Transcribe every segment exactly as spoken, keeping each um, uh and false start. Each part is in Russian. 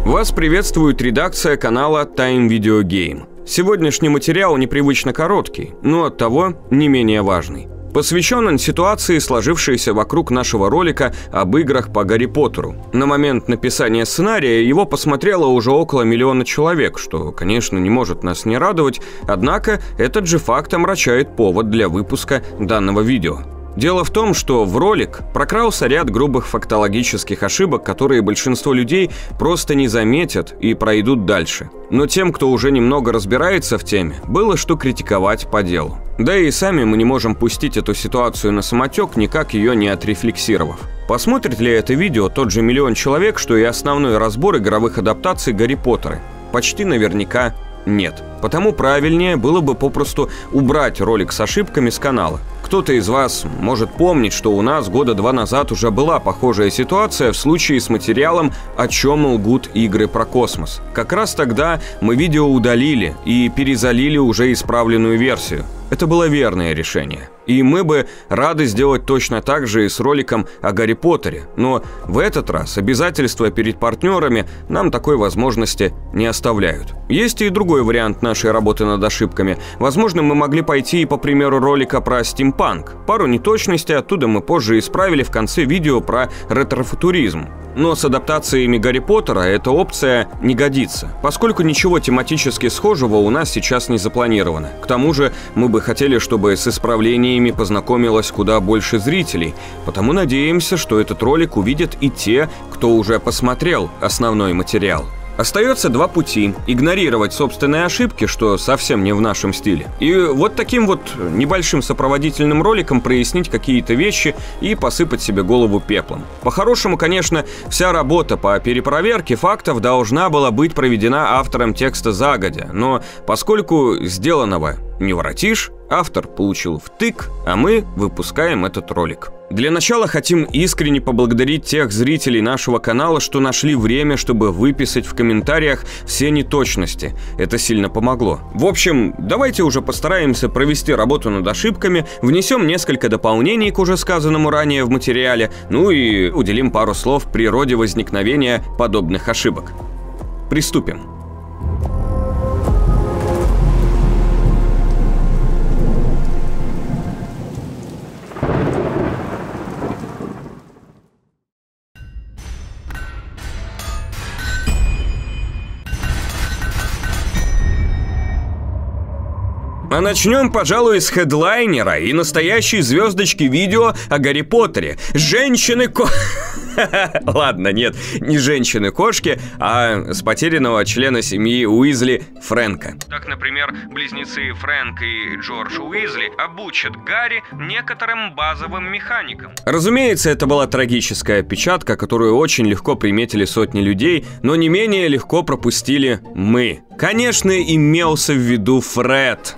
Вас приветствует редакция канала Time Video Game. Сегодняшний материал непривычно короткий, но оттого не менее важный. Посвящен он ситуации, сложившейся вокруг нашего ролика об играх по Гарри Поттеру. На момент написания сценария его посмотрело уже около миллиона человек, что, конечно, не может нас не радовать, однако этот же факт омрачает повод для выпуска данного видео. Дело в том, что в ролик прокрался ряд грубых фактологических ошибок, которые большинство людей просто не заметят и пройдут дальше. Но тем, кто уже немного разбирается в теме, было что критиковать по делу. Да и сами мы не можем пустить эту ситуацию на самотек, никак ее не отрефлексировав. Посмотрит ли это видео тот же миллион человек, что и основной разбор игровых адаптаций Гарри Поттера? Почти наверняка нет. Потому правильнее было бы попросту убрать ролик с ошибками с канала. Кто-то из вас может помнить, что у нас года два назад уже была похожая ситуация в случае с материалом «О чем лгут игры про космос». Как раз тогда мы видео удалили и перезалили уже исправленную версию. Это было верное решение. И мы бы рады сделать точно так же и с роликом о Гарри Поттере. Но в этот раз обязательства перед партнерами нам такой возможности не оставляют. Есть и другой вариант нашей работы над ошибками. Возможно, мы могли пойти и по примеру ролика про стимпанк. Пару неточностей оттуда мы позже исправили в конце видео про ретрофутуризм. Но с адаптациями Гарри Поттера эта опция не годится, поскольку ничего тематически схожего у нас сейчас не запланировано. К тому же мы бы хотели, чтобы с исправлениями познакомилось куда больше зрителей, потому надеемся, что этот ролик увидят и те, кто уже посмотрел основной материал. Остается два пути: игнорировать собственные ошибки, что совсем не в нашем стиле, и вот таким вот небольшим сопроводительным роликом прояснить какие-то вещи и посыпать себе голову пеплом. По-хорошему, конечно, вся работа по перепроверке фактов должна была быть проведена автором текста загодя, но поскольку сделанного не воротишь, автор получил втык, а мы выпускаем этот ролик. Для начала хотим искренне поблагодарить тех зрителей нашего канала, что нашли время, чтобы выписать в комментариях все неточности. Это сильно помогло. В общем, давайте уже постараемся провести работу над ошибками, внесем несколько дополнений к уже сказанному ранее в материале, ну и уделим пару слов природе возникновения подобных ошибок. Приступим. А начнем, пожалуй, с хедлайнера и настоящей звездочки видео о Гарри Поттере. Женщины-ко... Ладно, нет, не женщины-кошки, а с потерянного члена семьи Уизли Фрэнка. Так, например, близнецы Фрэнк и Джордж Уизли обучат Гарри некоторым базовым механикам. Разумеется, это была трагическая опечатка, которую очень легко приметили сотни людей, но не менее легко пропустили мы. Конечно, имелся в виду Фред.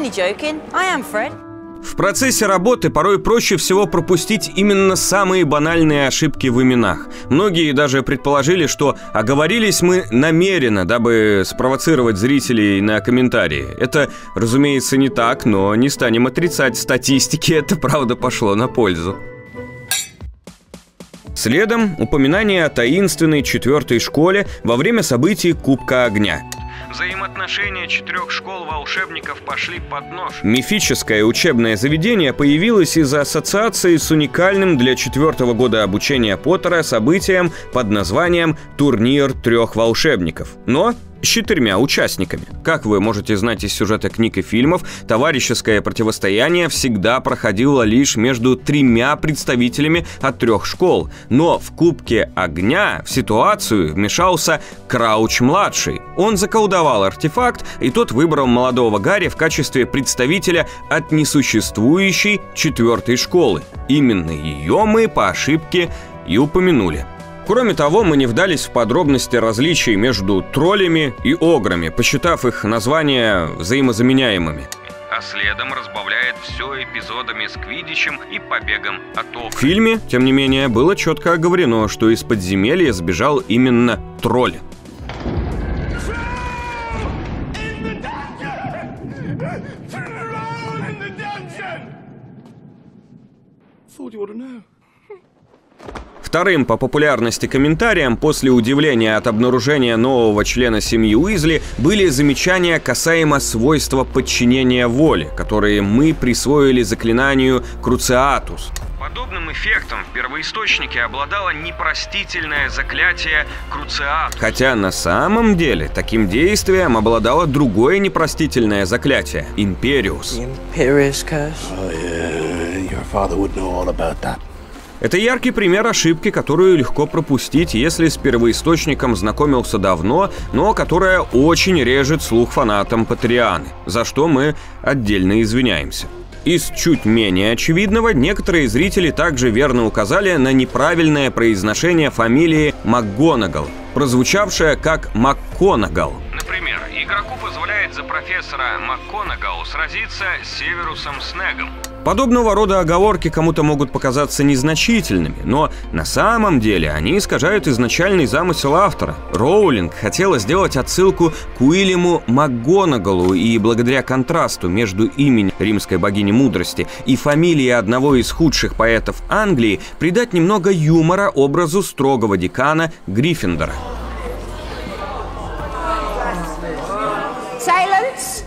В процессе работы порой проще всего пропустить именно самые банальные ошибки в именах. Многие даже предположили, что оговорились мы намеренно, дабы спровоцировать зрителей на комментарии. Это, разумеется, не так, но не станем отрицать, статистике это правда пошло на пользу. Следом упоминание о таинственной четвертой школе во время событий Кубка Огня. Взаимоотношения четырех школ волшебников пошли под нож. Мифическое учебное заведение появилось из-за ассоциации с уникальным для четвертого года обучения Поттера событием под названием «Турнир трех волшебников». Но с четырьмя участниками. Как вы можете знать из сюжета книг и фильмов, товарищеское противостояние всегда проходило лишь между тремя представителями от трех школ. Но в Кубке Огня в ситуацию вмешался Крауч-младший. Он заколдовал артефакт, и тот выбрал молодого Гарри в качестве представителя от несуществующей четвертой школы. Именно ее мы по ошибке и упомянули. Кроме того, мы не вдались в подробности различий между троллями и ограми, посчитав их названия взаимозаменяемыми. А следом разбавляет все эпизодами с квиддичем и побегом от огра. В фильме, тем не менее, было четко оговорено, что из подземелья сбежал именно тролль. Вторым по популярности комментарием после удивления от обнаружения нового члена семьи Уизли были замечания касаемо свойства подчинения воли, которые мы присвоили заклинанию Круциатус. Подобным эффектом в первоисточнике обладало непростительное заклятие Круциатус. Хотя на самом деле таким действием обладало другое непростительное заклятие – Империус. Это яркий пример ошибки, которую легко пропустить, если с первоисточником знакомился давно, но которая очень режет слух фанатам Патрианы, за что мы отдельно извиняемся. Из чуть менее очевидного некоторые зрители также верно указали на неправильное произношение фамилии МакГонагал, прозвучавшее как МакКонагал. Например, игроку позволяет за профессора МакКонагал сразиться с Северусом Снегом. Подобного рода оговорки кому-то могут показаться незначительными, но на самом деле они искажают изначальный замысел автора. Роулинг хотела сделать отсылку к Уильяму МакГонагалу и благодаря контрасту между именем римской богини мудрости и фамилией одного из худших поэтов Англии придать немного юмора образу строгого декана Гриффиндора. Silence.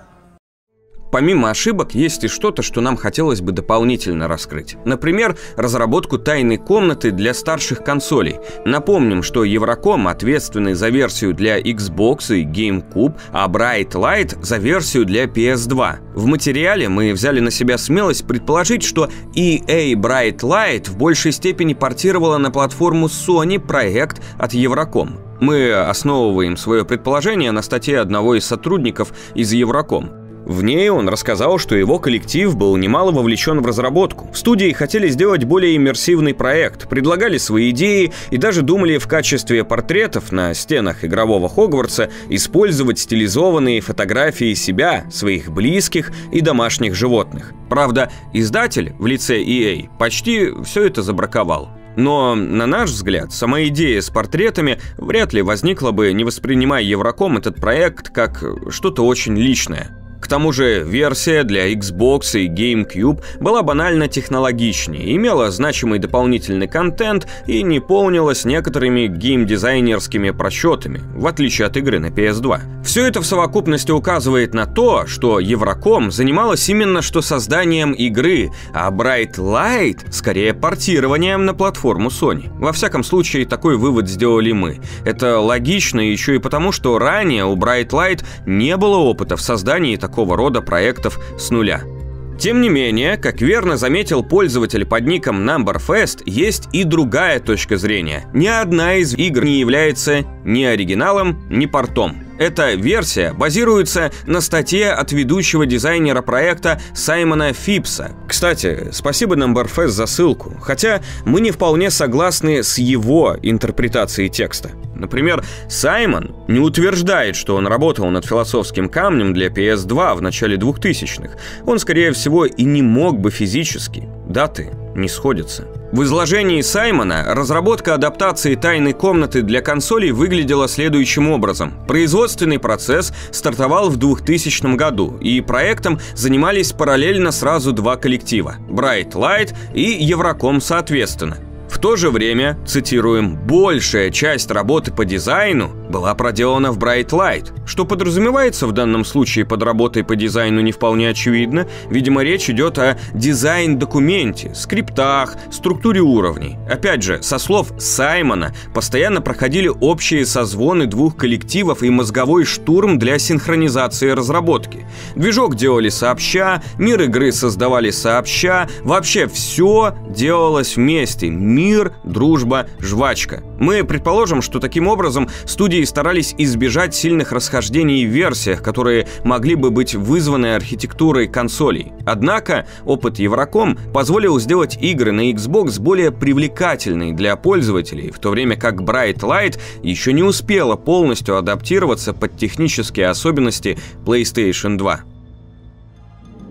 Помимо ошибок, есть и что-то, что нам хотелось бы дополнительно раскрыть. Например, разработку тайной комнаты для старших консолей. Напомним, что Евроком ответственный за версию для Xbox и GameCube, а Bright Light за версию для пи эс два. В материале мы взяли на себя смелость предположить, что и эй Bright Light в большей степени портировала на платформу Sony проект от Евроком. Мы основываем свое предположение на статье одного из сотрудников из Евроком. В ней он рассказал, что его коллектив был немало вовлечен в разработку. В студии хотели сделать более иммерсивный проект, предлагали свои идеи и даже думали в качестве портретов на стенах игрового Хогвартса использовать стилизованные фотографии себя, своих близких и домашних животных. Правда, издатель в лице и эй почти все это забраковал. Но, на наш взгляд, сама идея с портретами вряд ли возникла бы, не воспринимая Евроком этот проект как что-то очень личное. К тому же версия для Xbox и GameCube была банально технологичнее, имела значимый дополнительный контент и не полнилась некоторыми геймдизайнерскими просчетами, в отличие от игры на пи эс два. Все это в совокупности указывает на то, что Евроком занималась именно что созданием игры, а Bright Light скорее портированием на платформу Sony. Во всяком случае, такой вывод сделали мы. Это логично еще и потому, что ранее у Bright Light не было опыта в создании такого такого рода проектов с нуля. Тем не менее, как верно заметил пользователь под ником NumberFest, есть и другая точка зрения. Ни одна из игр не является ни оригиналом, ни портом. Эта версия базируется на статье от ведущего дизайнера проекта Саймона Фипса. Кстати, спасибо NumberFest за ссылку, хотя мы не вполне согласны с его интерпретацией текста. Например, Саймон не утверждает, что он работал над философским камнем для пи эс два в начале двухтысячных. Он, скорее всего, и не мог бы физически. Даты не сходятся. В изложении Саймона разработка адаптации тайной комнаты для консолей выглядела следующим образом. Производственный процесс стартовал в двухтысячном году, и проектом занимались параллельно сразу два коллектива – Bright Light и Евроком соответственно. В то же время, цитируем, большая часть работы по дизайну была проделана в Bright Light. Что подразумевается в данном случае под работой по дизайну, не вполне очевидно. Видимо, речь идет о дизайн-документе, скриптах, структуре уровней. Опять же, со слов Саймона, постоянно проходили общие созвоны двух коллективов и мозговой штурм для синхронизации разработки. Движок делали сообща, мир игры создавали сообща, вообще все делалось вместе. Мир, дружба, жвачка. Мы предположим, что таким образом студии старались избежать сильных расхождений в версиях, которые могли бы быть вызваны архитектурой консолей. Однако опыт Евроком позволил сделать игры на Xbox более привлекательной для пользователей, в то время как Bright Light еще не успела полностью адаптироваться под технические особенности PlayStation два.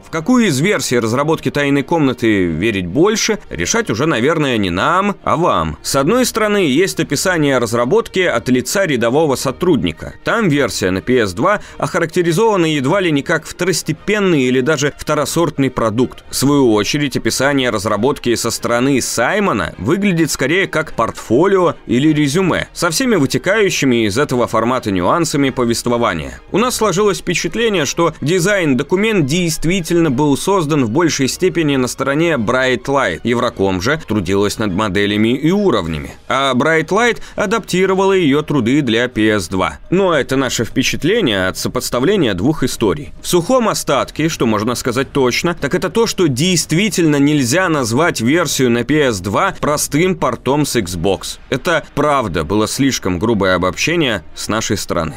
В какую из версий разработки «Тайной комнаты» верить больше, решать уже, наверное, не нам, а вам. С одной стороны, есть описание разработки от лица рядового сотрудника. Там версия на пи эс два охарактеризована едва ли не как второстепенный или даже второсортный продукт. В свою очередь, описание разработки со стороны Саймона выглядит скорее как портфолио или резюме, со всеми вытекающими из этого формата нюансами повествования. У нас сложилось впечатление, что дизайн-документ действительно был создан в большей степени на стороне Bright Light. Евроком же трудилась над моделями и уровнями, а Bright Light адаптировала ее труды для пи эс два. Но это наше впечатление от сопоставления двух историй. В сухом остатке, что можно сказать точно, так это то, что действительно нельзя назвать версию на пи эс два простым портом с Xbox. Это правда было слишком грубое обобщение с нашей стороны.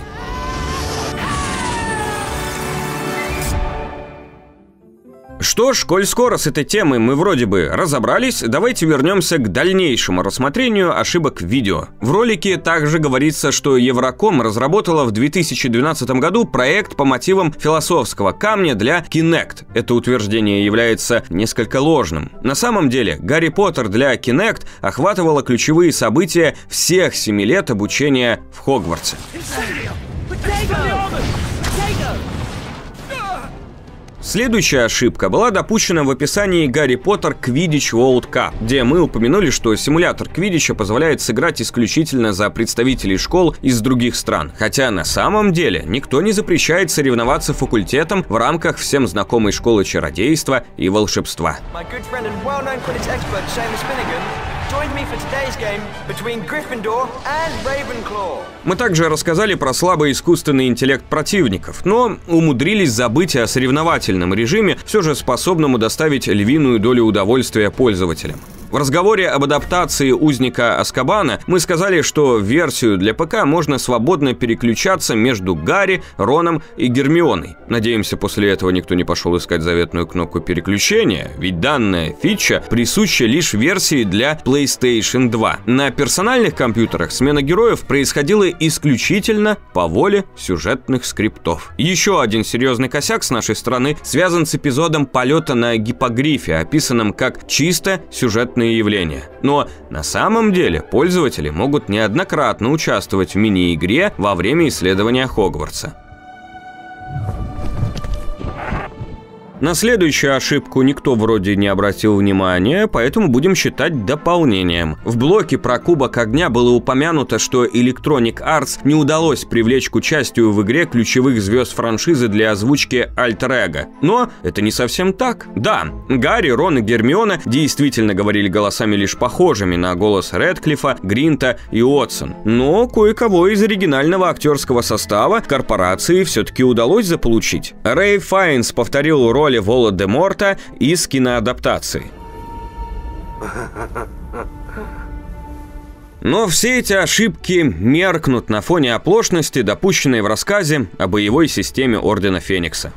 Что ж, коль скоро с этой темой мы вроде бы разобрались, давайте вернемся к дальнейшему рассмотрению ошибок в видео. В ролике также говорится, что Евроком разработала в две тысячи двенадцатом году проект по мотивам философского камня для Kinect. Это утверждение является несколько ложным. На самом деле, Гарри Поттер для Kinect охватывала ключевые события всех семи лет обучения в Хогвартсе. Следующая ошибка была допущена в описании Гарри Поттер Quidditch World Cup, где мы упомянули, что симулятор Квиддича позволяет сыграть исключительно за представителей школ из других стран. Хотя на самом деле никто не запрещает соревноваться факультетам в рамках всем знакомой школы чародейства и волшебства. Мы также рассказали про слабый искусственный интеллект противников, но умудрились забыть о соревновательном режиме, все же способному доставить львиную долю удовольствия пользователям. В разговоре об адаптации Узника Азкабана мы сказали, что в версию для ПК можно свободно переключаться между Гарри, Роном и Гермионой. Надеемся, после этого никто не пошел искать заветную кнопку переключения, ведь данная фича присуща лишь версии для PlayStation два. На персональных компьютерах смена героев происходила исключительно по воле сюжетных скриптов. Еще один серьезный косяк с нашей стороны связан с эпизодом полета на гиппогрифе, описанным как чисто сюжетный явления. Но на самом деле пользователи могут неоднократно участвовать в мини-игре во время исследования Хогвартса. На следующую ошибку никто вроде не обратил внимания, поэтому будем считать дополнением. В блоке про Кубок Огня было упомянуто, что Electronic Arts не удалось привлечь к участию в игре ключевых звезд франшизы для озвучки альтер-эго. Но это не совсем так. Да, Гарри, Рон и Гермиона действительно говорили голосами лишь похожими на голос Рэдклиффа, Гринта и Уотсон. Но кое-кого из оригинального актерского состава корпорации все-таки удалось заполучить. Рэй Файнс повторил роль Волан-де-Морта из киноадаптации. Но все эти ошибки меркнут на фоне оплошности, допущенной в рассказе о боевой системе Ордена Феникса.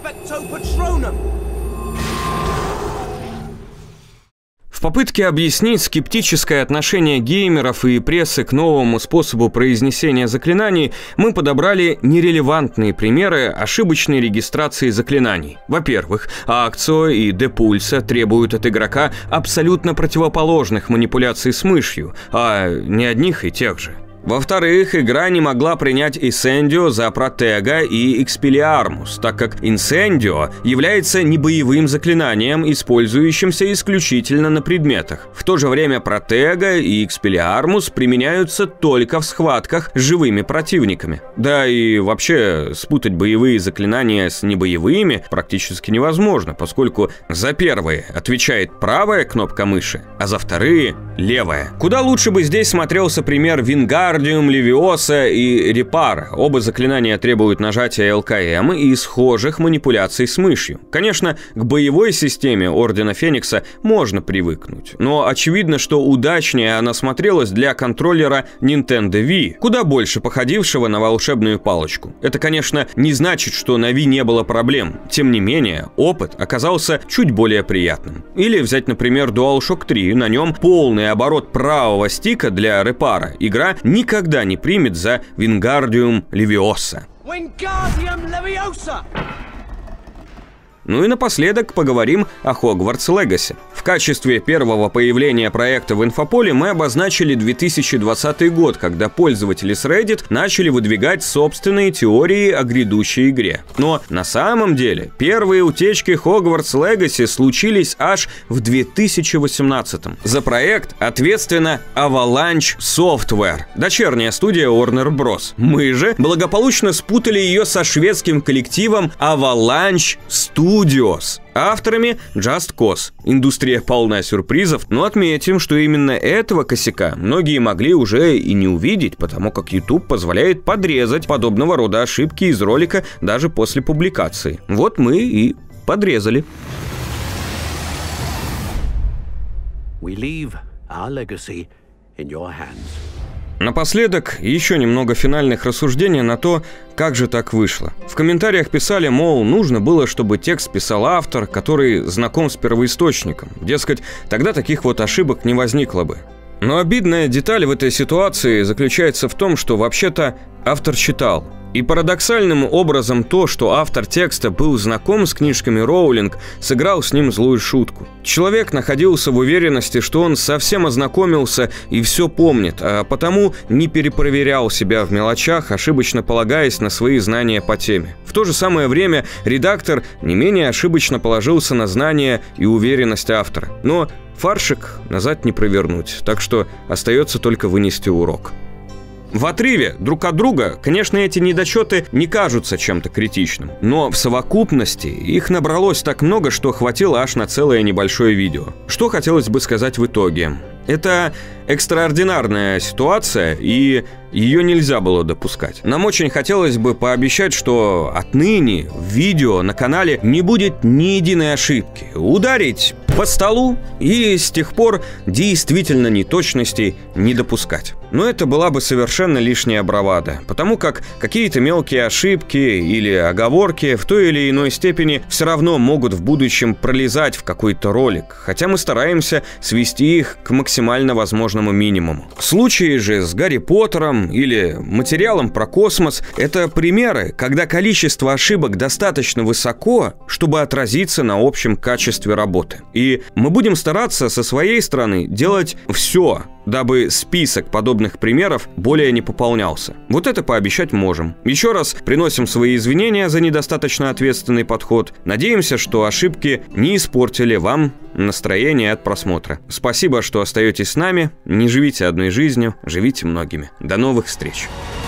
В попытке объяснить скептическое отношение геймеров и прессы к новому способу произнесения заклинаний, мы подобрали нерелевантные примеры ошибочной регистрации заклинаний. Во-первых, Акцио и Депульса требуют от игрока абсолютно противоположных манипуляций с мышью, а не одних и тех же. Во-вторых, игра не могла принять Incendio за Протега и Expelliarmus, так как Incendio является небоевым заклинанием, использующимся исключительно на предметах. В то же время Протега и Expelliarmus применяются только в схватках с живыми противниками. Да и вообще, спутать боевые заклинания с небоевыми практически невозможно, поскольку за первые отвечает правая кнопка мыши, а за вторые — левая. Куда лучше бы здесь смотрелся пример Вингар, Левиоса и Репара. Оба заклинания требуют нажатия эл ка эм и схожих манипуляций с мышью. Конечно, к боевой системе Ордена Феникса можно привыкнуть, но очевидно, что удачнее она смотрелась для контроллера Nintendo Wii, куда больше походившего на волшебную палочку. Это, конечно, не значит, что на Wii не было проблем. Тем не менее, опыт оказался чуть более приятным. Или взять, например, DualShock три. На нем полный оборот правого стика для Репара игра не никогда не примет за Wingardium Leviosa. Ну и напоследок поговорим о Хогвартс Легаси. В качестве первого появления проекта в инфополе мы обозначили две тысячи двадцатый год, когда пользователи с Reddit начали выдвигать собственные теории о грядущей игре. Но на самом деле первые утечки Хогвартс Легаси случились аж в две тысячи восемнадцатом. За проект ответственна Avalanche Software, дочерняя студия Warner Bros. Мы же благополучно спутали ее со шведским коллективом Avalanche Studios, авторами Just Cause. Индустрия полна сюрпризов, но отметим, что именно этого косяка многие могли уже и не увидеть, потому как YouTube позволяет подрезать подобного рода ошибки из ролика даже после публикации. Вот мы и подрезали. We leave our legacy in your hands. Напоследок, еще немного финальных рассуждений на то, как же так вышло. В комментариях писали, мол, нужно было, чтобы текст писал автор, который знаком с первоисточником. Дескать, тогда таких вот ошибок не возникло бы. Но обидная деталь в этой ситуации заключается в том, что вообще-то автор читал. И парадоксальным образом то, что автор текста был знаком с книжками Роулинг, сыграл с ним злую шутку. Человек находился в уверенности, что он совсем ознакомился и все помнит, а потому не перепроверял себя в мелочах, ошибочно полагаясь на свои знания по теме. В то же самое время редактор не менее ошибочно положился на знания и уверенность автора. Но фаршик назад не провернуть, так что остается только вынести урок. В отрыве друг от друга, конечно, эти недочеты не кажутся чем-то критичным, но в совокупности их набралось так много, что хватило аж на целое небольшое видео. Что хотелось бы сказать в итоге? Это экстраординарная ситуация, и ее нельзя было допускать. Нам очень хотелось бы пообещать, что отныне в видео на канале не будет ни единой ошибки. Ударить по столу и с тех пор действительно неточностей не допускать. Но это была бы совершенно лишняя бравада, потому как какие-то мелкие ошибки или оговорки в той или иной степени все равно могут в будущем пролезать в какой-то ролик, хотя мы стараемся свести их к максимально возможному минимуму. Случаи же с Гарри Поттером или материалом про космос – это примеры, когда количество ошибок достаточно высоко, чтобы отразиться на общем качестве работы. И мы будем стараться со своей стороны делать все, дабы список подобных примеров более не пополнялся. Вот это пообещать можем. Еще раз приносим свои извинения за недостаточно ответственный подход. Надеемся, что ошибки не испортили вам настроение от просмотра. Спасибо, что остаетесь с нами. Не живите одной жизнью, живите многими. До новых встреч!